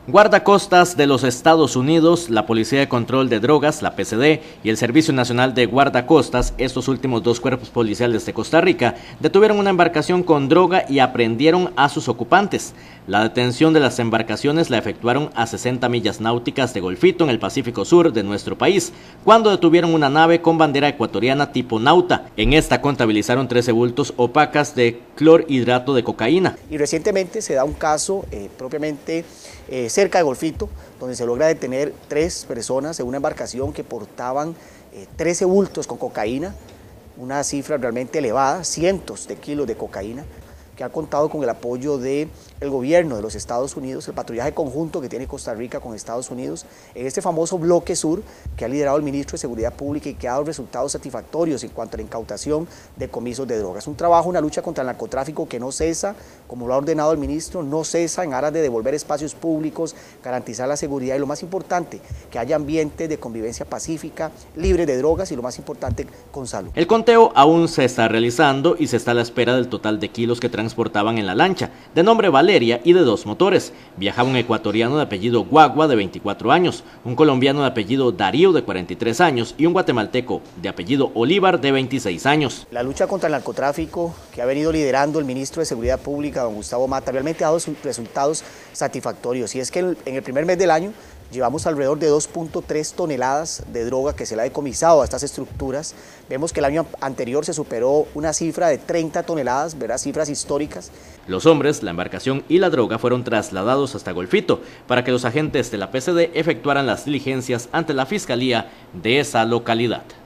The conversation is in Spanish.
Guardacostas de los Estados Unidos, la Policía de Control de Drogas, la PCD, y el Servicio Nacional de Guardacostas, estos últimos dos cuerpos policiales de Costa Rica, detuvieron una embarcación con droga y aprendieron a sus ocupantes. La detención de las embarcaciones la efectuaron a 60 millas náuticas de Golfito, en el Pacífico Sur de nuestro país, cuando detuvieron una nave con bandera ecuatoriana tipo Nauta. En esta contabilizaron 13 bultos opacas de clorhidrato de cocaína. Y recientemente se da un caso propiamente cerca de Golfito, donde se logra detener 3 personas en una embarcación que portaban 13 bultos con cocaína, una cifra realmente elevada, cientos de kilos de cocaína, que ha contado con el apoyo del gobierno de los Estados Unidos, el patrullaje conjunto que tiene Costa Rica con Estados Unidos, en este famoso bloque sur que ha liderado el ministro de Seguridad Pública y que ha dado resultados satisfactorios en cuanto a la incautación de comisos de drogas. Un trabajo, una lucha contra el narcotráfico que no cesa, como lo ha ordenado el ministro, no cesa en aras de devolver espacios públicos, garantizar la seguridad y lo más importante, que haya ambientes de convivencia pacífica, libres de drogas y lo más importante, con salud. El conteo aún se está realizando y se está a la espera del total de kilos que transportaban en la lancha, de nombre Valeria y de 2 motores. Viajaba un ecuatoriano de apellido Guagua de 24 años, un colombiano de apellido Darío de 43 años y un guatemalteco de apellido Olivar de 26 años. La lucha contra el narcotráfico que ha venido liderando el ministro de Seguridad Pública, don Gustavo Mata, realmente ha dado resultados satisfactorios. Y es que en el primer mes del año llevamos alrededor de 2.3 toneladas de droga que se le ha decomisado a estas estructuras. Vemos que el año anterior se superó una cifra de 30 toneladas, ¿verdad? Cifras históricas. Los hombres, la embarcación y la droga fueron trasladados hasta Golfito para que los agentes de la PCD efectuaran las diligencias ante la fiscalía de esa localidad.